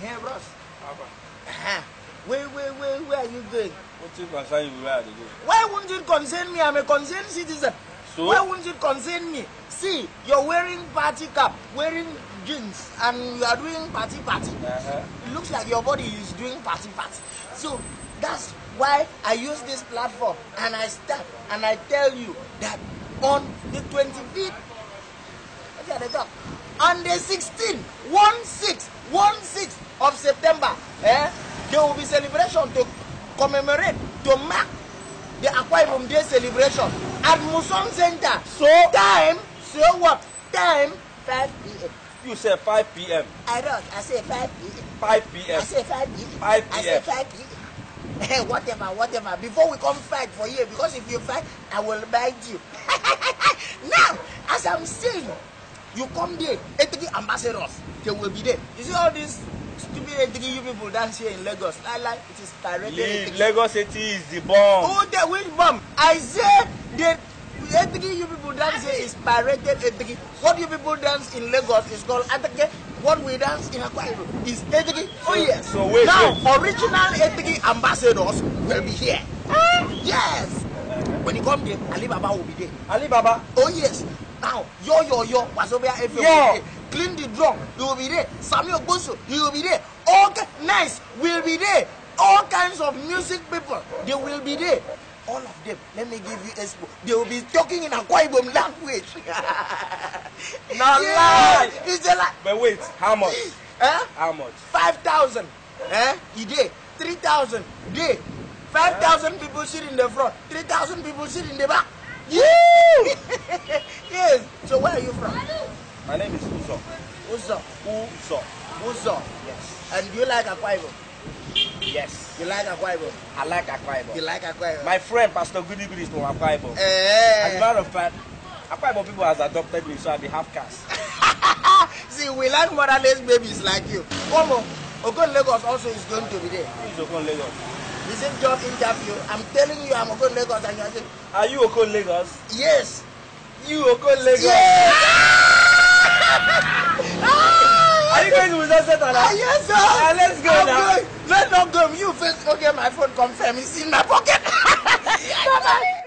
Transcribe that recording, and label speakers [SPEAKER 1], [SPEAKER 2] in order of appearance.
[SPEAKER 1] Hey, bros. Where are you going?
[SPEAKER 2] What you concern you where are they going?
[SPEAKER 1] Why won't it concern me? I'm a concerned citizen.
[SPEAKER 2] So?
[SPEAKER 1] Why won't it concern me? See, you're wearing party cap, wearing jeans, and you are doing party. It looks like your body is doing party. So that's why I use this platform, and I start and I tell you that on the 25th, on the 16th, 16 of September, there will be celebration to commemorate, to mark the Akwa Ibom Day celebration at Muson Center.
[SPEAKER 2] So
[SPEAKER 1] time, so what? Time 5 p.m.
[SPEAKER 2] You said 5 p.m.
[SPEAKER 1] I don't. I say 5 p.m.
[SPEAKER 2] 5 p.m.
[SPEAKER 1] I say 5 p.m.
[SPEAKER 2] 5 p.m.
[SPEAKER 1] I say 5 p.m. Whatever. Before we come fight for you, because if you fight, I will bite you. Now, as I'm saying, you come there, Etigi ambassadors, they will be there. You see all these stupid Etigi you people dance here in Lagos. Like it is pirated.
[SPEAKER 2] Lagos City is the bomb.
[SPEAKER 1] Oh, the which bomb? I say the Etigi you people dance here is pirated Etigi. What you people dance in Lagos is called Atake. What we dance in Akwa Ibom is Etigi. Oh yes.
[SPEAKER 2] So wait.
[SPEAKER 1] Original Etigi ambassadors will be here. Yes. When you come there, Alibaba will be there.
[SPEAKER 2] Alibaba?
[SPEAKER 1] Oh yes. Now, yo, Wazobia FM will be there. Clean the drum, you will be there. Samuel Bosso, he will be there. Okay, nice, will be there. All kinds of music people, they will be there. All of them, let me give you expo. They will be talking in Akwa Ibom language.
[SPEAKER 2] Not lie.
[SPEAKER 1] It's a lie.
[SPEAKER 2] But wait, how much? How much?
[SPEAKER 1] 5,000. A day. 3,000. Day. 5,000 people sit in the front. 3,000 people sit in the back. Yeah. Yes. So where are you from?
[SPEAKER 2] My name is Uzo.
[SPEAKER 1] Uzo.
[SPEAKER 2] Yes.
[SPEAKER 1] And do you like Akwa Ibom?
[SPEAKER 2] Yes.
[SPEAKER 1] You like Akwa Ibom?
[SPEAKER 2] I like Akwa Ibom.
[SPEAKER 1] You like Akwa Ibom?
[SPEAKER 2] My friend Pastor Goody is from Akwa Ibom. As a matter of fact, Akwa Ibom people has adopted me, so I be half caste.
[SPEAKER 1] See, we like motherless babies like you. Omo, Okon Lagos also is going to be there.
[SPEAKER 2] Who is Okon Lagos?
[SPEAKER 1] The same job interview. I'm telling you, I'm Okon Lagos, and you're saying,
[SPEAKER 2] are you Okon Lagos?
[SPEAKER 1] yes.
[SPEAKER 2] You Okon Lagos?
[SPEAKER 1] Yeah.
[SPEAKER 2] Are you going to Muson Center now?
[SPEAKER 1] Yes, sir.
[SPEAKER 2] Let's go now.
[SPEAKER 1] Let's not go. You first. Okay, my phone confirm. It's in my pocket. Bye-bye.